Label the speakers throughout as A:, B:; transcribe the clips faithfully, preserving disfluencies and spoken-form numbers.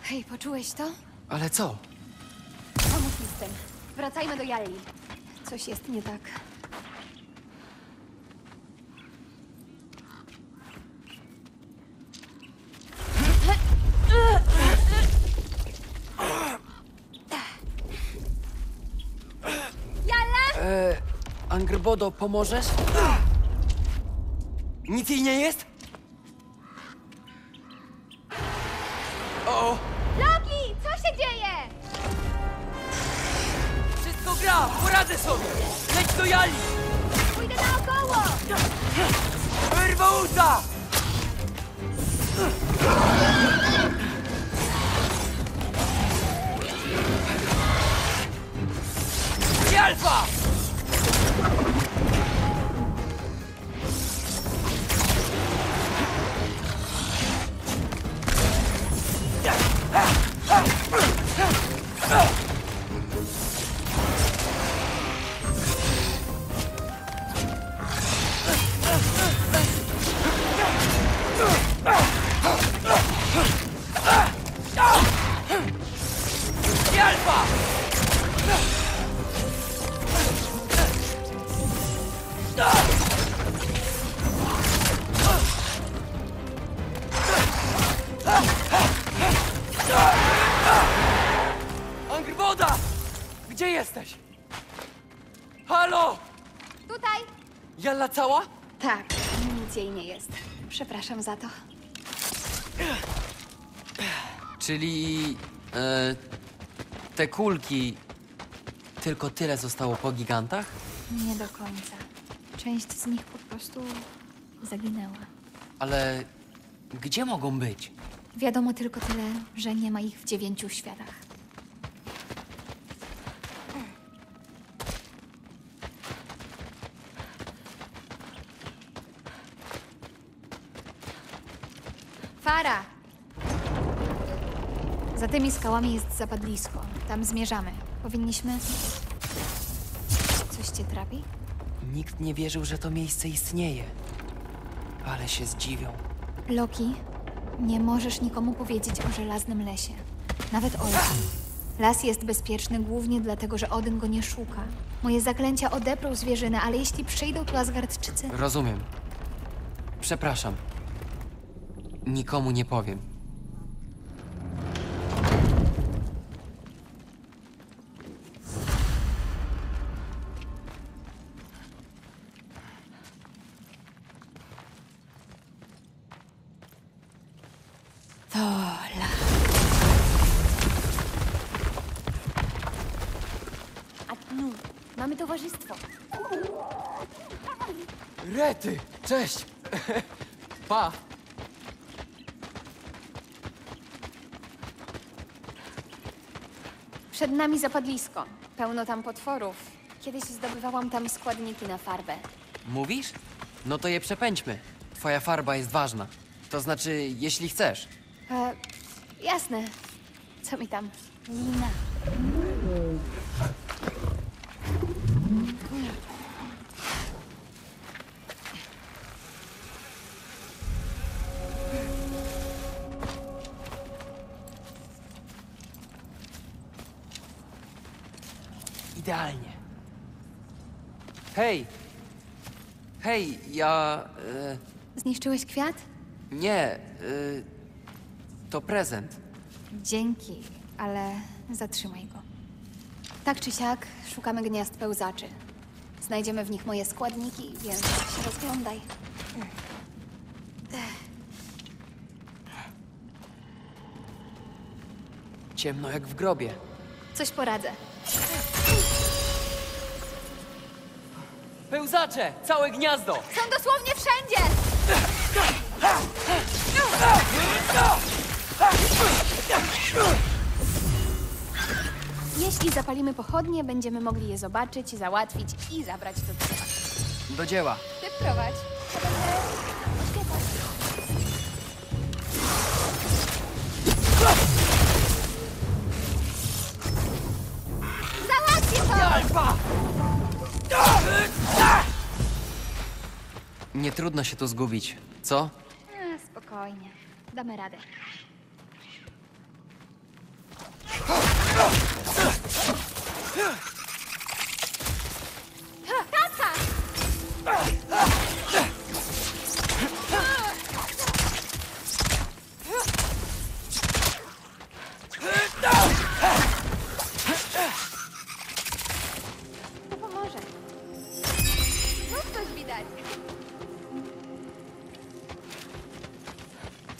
A: Hej, poczułeś to?
B: Ale co?
A: Pomóż mi z tym. Wracajmy do Jalli. Coś jest nie tak. Jalla!
B: Eee, Angrbodo, pomożesz? Nic jej nie jest? O!
A: Loki, co się dzieje?
B: Wszystko gra! Poradzę sobie! Leć do Jali!
A: Pójdę naokoło!
B: Wyrwałca! Alfa! Alfa! Angrboda! Gdzie jesteś? Halo!
A: Tutaj!
B: Jalla cała?
A: Tak, nic jej nie jest. Przepraszam za to.
B: Czyli... E, te kulki... Tylko tyle zostało po gigantach?
A: Nie do końca. Część z nich po prostu zaginęła.
B: Ale... gdzie mogą być?
A: Wiadomo tylko tyle, że nie ma ich w dziewięciu światach. Fara! Za tymi skałami jest zapadlisko. Tam zmierzamy. Powinniśmy... Coś cię trapi?
B: Nikt nie wierzył, że to miejsce istnieje. Ale się zdziwią.
A: Loki, nie możesz nikomu powiedzieć o żelaznym lesie. Nawet ojcu. Las jest bezpieczny głównie dlatego, że Odyn go nie szuka. Moje zaklęcia odeprą zwierzynę, ale jeśli przyjdą tu Asgardczycy...
B: Rozumiem. Przepraszam. Nikomu nie powiem.
A: To las. A nu, mamy towarzystwo.
B: Rety! Cześć! Pa!
A: Przed nami zapadlisko. Pełno tam potworów. Kiedyś zdobywałam tam składniki na farbę.
B: Mówisz? No to je przepędźmy. Twoja farba jest ważna. To znaczy, jeśli chcesz.
A: E, jasne. Co mi tam? Lina.
B: Idealnie. Hej! Hej, ja... E,
A: Zniszczyłeś kwiat?
B: nie, e, to prezent.
A: Dzięki, ale zatrzymaj go. Tak czy siak, szukamy gniazd pełzaczy. Znajdziemy w nich moje składniki, więc się rozglądaj.
B: Ciemno jak w grobie.
A: Coś poradzę.
B: Pełzacze! Całe gniazdo!
A: Są dosłownie wszędzie! Jeśli zapalimy pochodnie, będziemy mogli je zobaczyć, załatwić i zabrać do drzewa.
B: Do dzieła.
A: Ty prowadź. To będę oświetlać. Załatwię to!
B: Alfa! Nie trudno się tu zgubić, co?
A: A, spokojnie. Damy radę.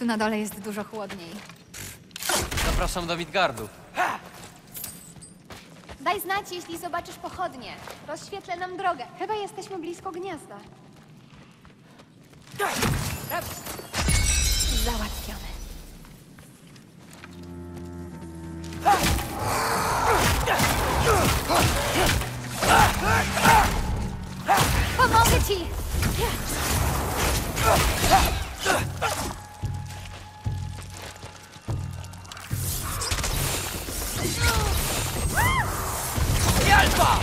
A: na dole jest dużo chłodniej.
B: Zapraszam do Midgardu.
A: Daj znać, jeśli zobaczysz pochodnie. Rozświetlę nam drogę. Chyba jesteśmy blisko gniazda. Załatwione. Pomogę ci!
B: Alfa!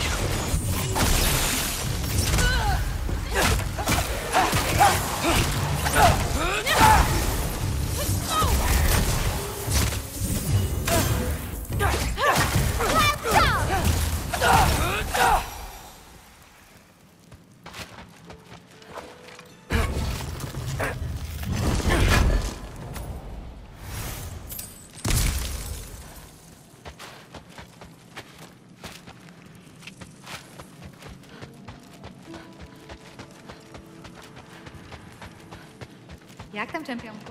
A: Jak tam, czempionku?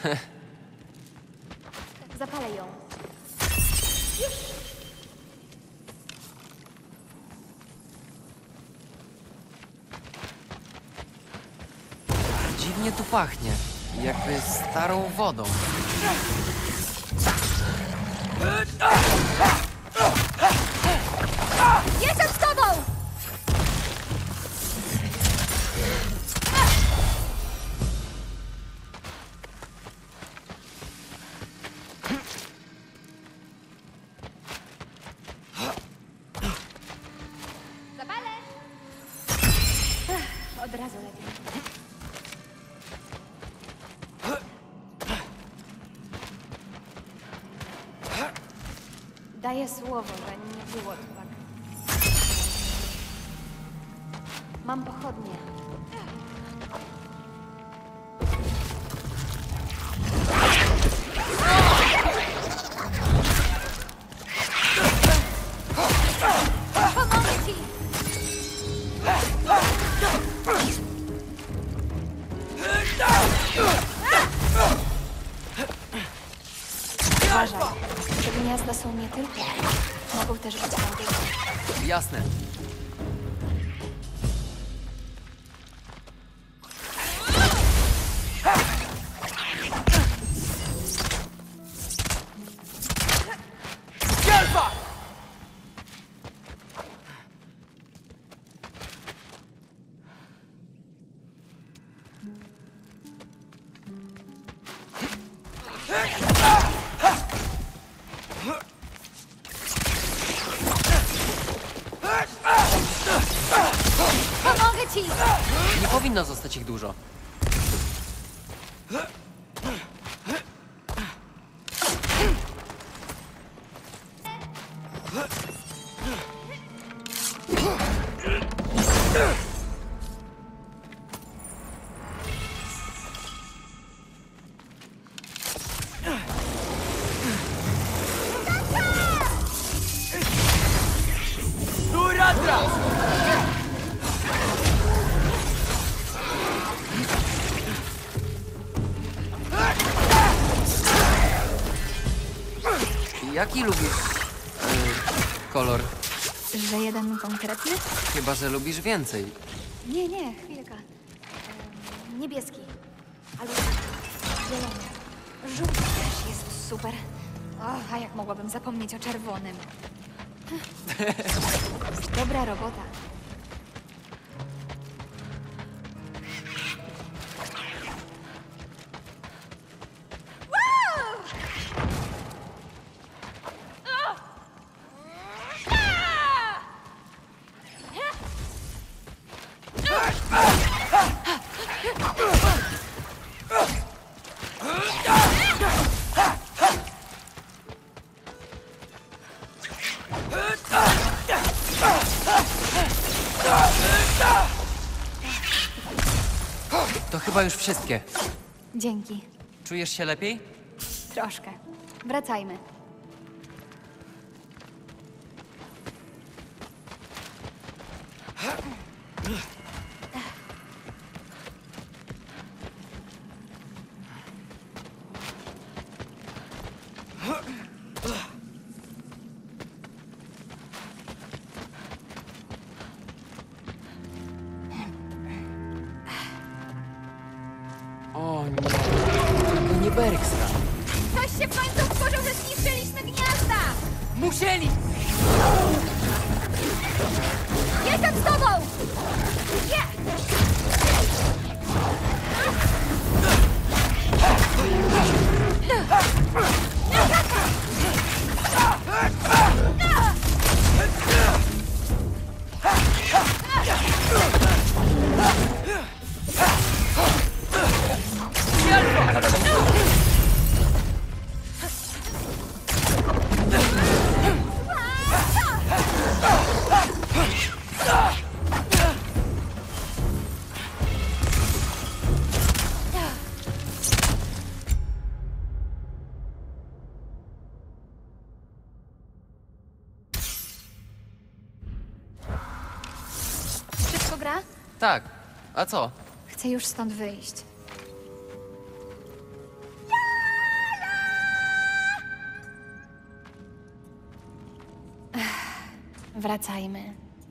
A: Zapalę ją.
B: Dziwnie tu pachnie. Jakby starą wodą.
A: Jestem z tobą! Zapalę! Ech, Od razu lepiej. Daję słowo, że nie było tu tak. Mam pochodnie. Pomogę ci! Uważaj, te gniazda są nie tylko. Mogą też być tamtego.
B: Jasne. Alfa!
A: Pomogę ci!
B: Nie powinno zostać ich dużo. Duradra! Jaki lubisz y, kolor?
A: Że jeden konkretny?
B: Chyba że lubisz więcej.
A: Nie, nie, chwilka. Em, Niebieski. Albo zielony. Żółty też jest super. Och, a jak mogłabym zapomnieć o czerwonym? Dobra robota.
B: To chyba już wszystkie.
A: Dzięki.
B: Czujesz się lepiej?
A: Troszkę. Wracajmy.
B: Bergstra.
A: Ktoś się w końcu wkurzył, że zniszczyliśmy gniazda!
B: Musieli!
A: Jestem z tobą! Nie! Wszystko gra?
B: Tak, a co?
A: Chcę już stąd wyjść. Ech, wracajmy.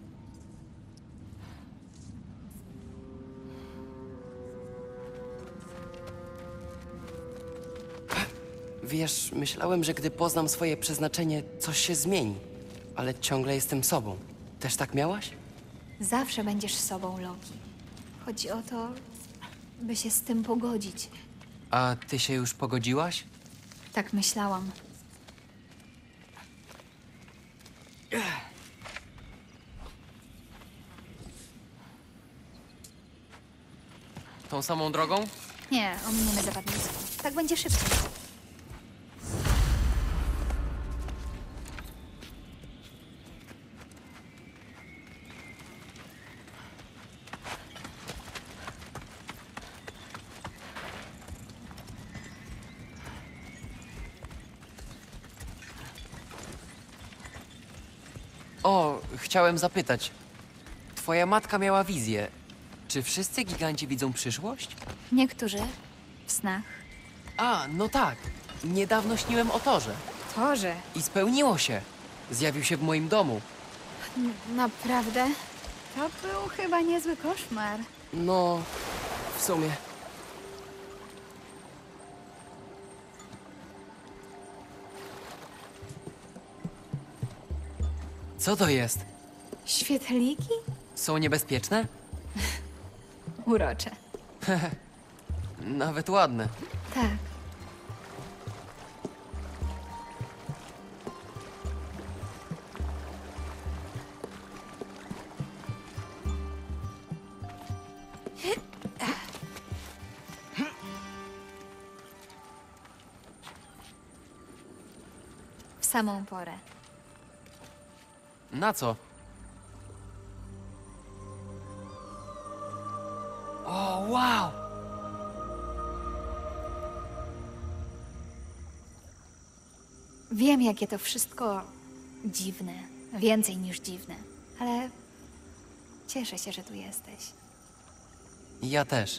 B: Wiesz, myślałem, że gdy poznam swoje przeznaczenie, coś się zmieni. Ale ciągle jestem sobą. Też tak miałaś?
A: Zawsze będziesz sobą, Loki. Chodzi o to, by się z tym pogodzić.
B: A ty się już pogodziłaś?
A: Tak myślałam.
B: Tą samą drogą?
A: Nie, ominiemy zapadnisko. Tak będzie szybciej.
B: O, chciałem zapytać. Twoja matka miała wizję. Czy wszyscy giganci widzą przyszłość?
A: Niektórzy w snach.
B: A, no tak. Niedawno śniłem o Torze.
A: Torze.
B: I spełniło się. Zjawił się w moim domu.
A: Naprawdę? To był chyba niezły koszmar.
B: No, w sumie. Co to jest?
A: Świetliki?
B: Są niebezpieczne?
A: Urocze.
B: Nawet ładne.
A: Tak. W samą porę.
B: Na co? O, wow!
A: Wiem, jakie to wszystko dziwne. Więcej niż dziwne. Ale cieszę się, że tu jesteś.
B: Ja też.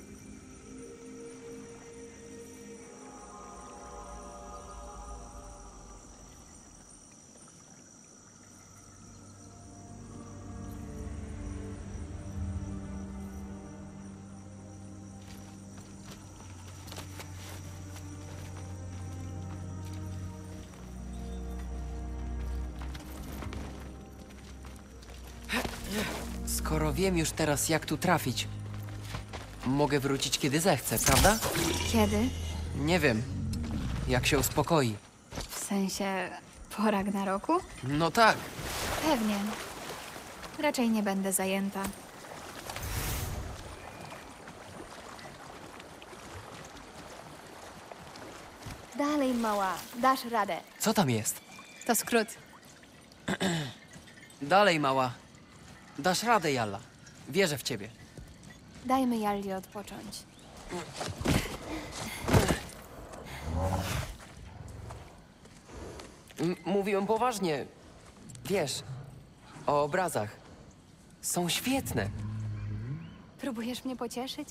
B: Skoro wiem już teraz, jak tu trafić, mogę wrócić, kiedy zechcę, prawda?
A: Kiedy?
B: Nie wiem. Jak się uspokoi.
A: W sensie po Ragnaroku?
B: No tak.
A: Pewnie. Raczej nie będę zajęta. Dalej, mała. Dasz radę.
B: Co tam jest?
A: To skrót.
B: Dalej, mała. Dasz radę, Jalla. Wierzę w ciebie.
A: Dajmy Jalli odpocząć.
B: M- mówiłem poważnie. Wiesz, o obrazach. Są świetne.
A: Próbujesz mnie pocieszyć?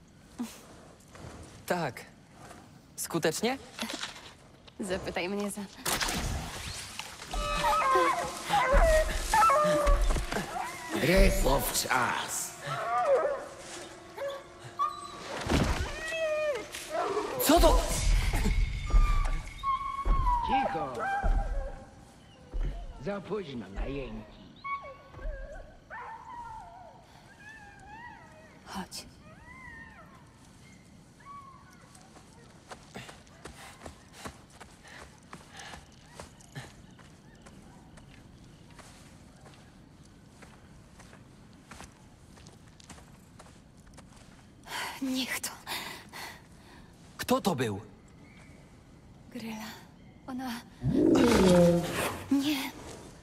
B: Tak. Skutecznie?
A: Zapytaj mnie za...
C: Rychło w czas.
B: Co to?
C: Za późno na jęki.
A: Chodź. Niech to.
B: Kto to był?
A: Gryla. Ona... Nie.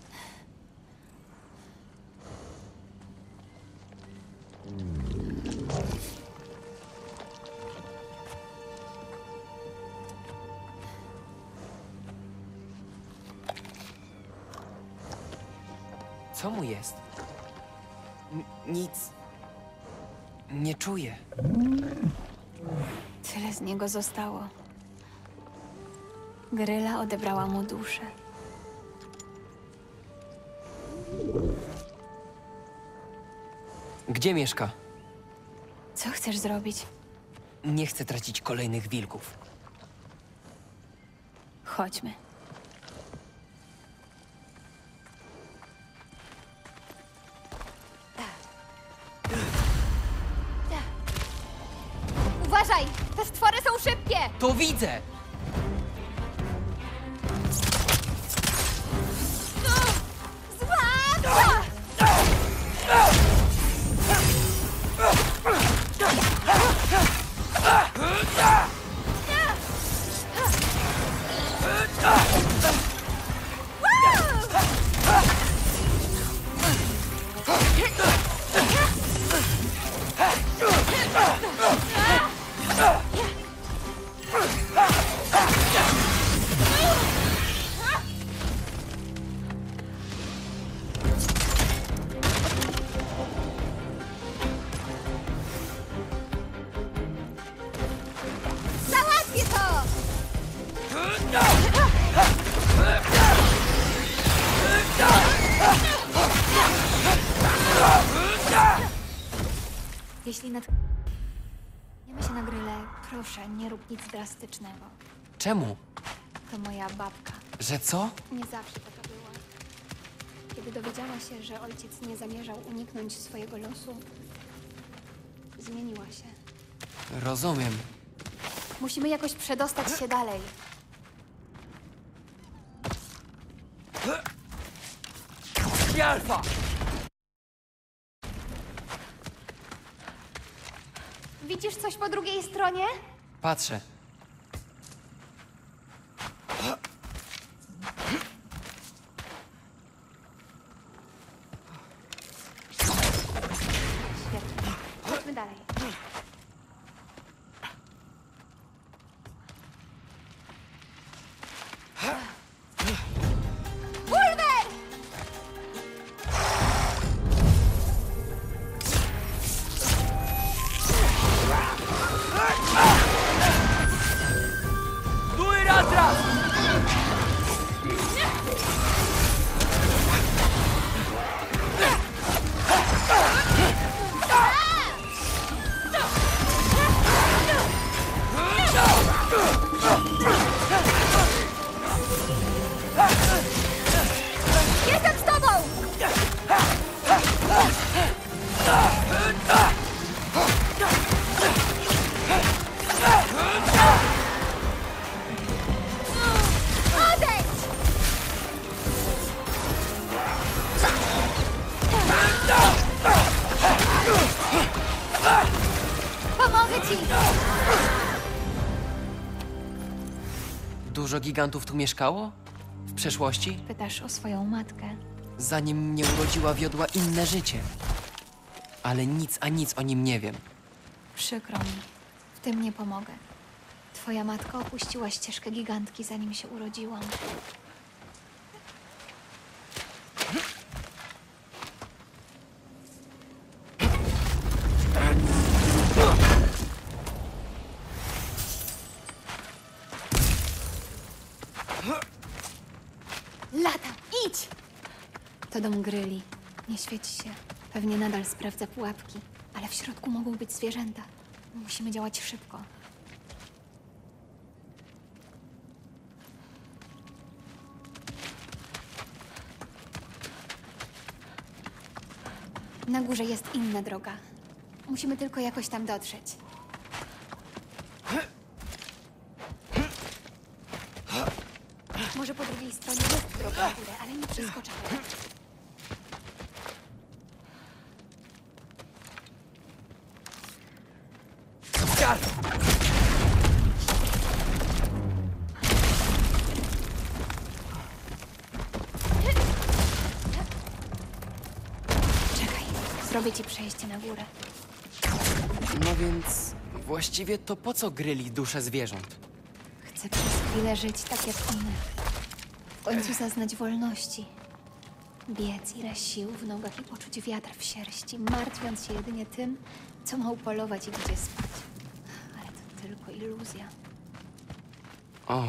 B: Co mu jest? N nic. Nie czuję.
A: Tyle z niego zostało. Gryla odebrała mu duszę.
B: Gdzie mieszka?
A: Co chcesz zrobić?
B: Nie chcę tracić kolejnych wilków.
A: Chodźmy. Uważaj! Te stwory są szybkie!
B: To widzę!
A: Zła! Załatwię to! Jeśli natkniemy się na grylę, proszę, nie rób nic drastycznego.
B: Czemu?
A: To moja babka.
B: Że co?
A: Nie zawsze taka była. Kiedy dowiedziała się, że ojciec nie zamierzał uniknąć swojego losu, zmieniła się.
B: Rozumiem.
A: Musimy jakoś przedostać się dalej.
B: Alfa!
A: Widzisz coś po drugiej stronie?
B: Patrzę.
A: Świetnie. Chodźmy dalej. Bulwer!
B: Duj raz, raz!
A: Jestem z tobą! Odejdź! Pomogę ci!
B: Dużo gigantów tu mieszkało? W przeszłości?
A: Pytasz o swoją matkę.
B: Zanim mnie urodziła, wiodła inne życie. Ale nic a nic o nim nie wiem.
A: Przykro mi. W tym nie pomogę. Twoja matka opuściła ścieżkę gigantki, zanim się urodziłam. Lata, idź! To dom gryli. Nie świeci się. Pewnie nadal sprawdza pułapki, ale w środku mogą być zwierzęta. Musimy działać szybko. Na górze jest inna droga. Musimy tylko jakoś tam dotrzeć. Może po drugiej stronie jest droga na górę, ale nie przeskoczę. Czekaj, zrobię ci przejście na górę.
B: No więc właściwie to po co gryli dusze zwierząt?
A: Chcę przez chwilę żyć tak jak one. W końcu zaznać wolności. Biec ile sił w nogach i poczuć wiatr w sierści, martwiąc się jedynie tym, co ma upolować i gdzie spać. Ale to tylko iluzja.
B: O,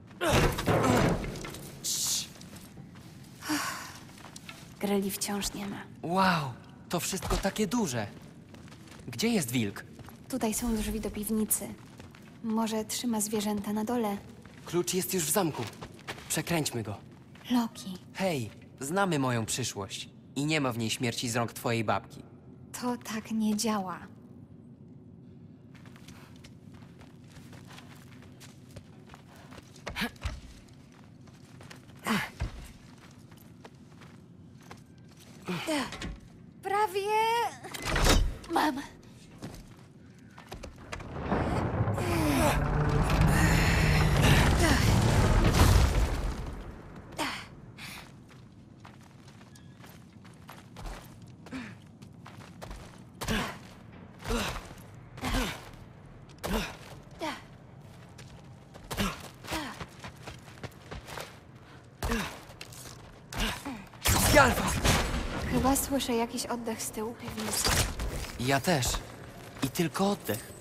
A: Gryli wciąż nie ma.
B: wow, to wszystko takie duże. Gdzie jest wilk?
A: Tutaj są drzwi do piwnicy. Może trzyma zwierzęta na dole.
B: Klucz jest już w zamku. Przekręćmy go.
A: Loki,
B: Hej, znamy moją przyszłość. I nie ma w niej śmierci z rąk twojej babki.
A: to tak nie działa. Prawie... Mam.
B: Jalwa!
A: Chyba słyszę jakiś oddech z tyłu piwnicy.
B: Ja też. I tylko oddech.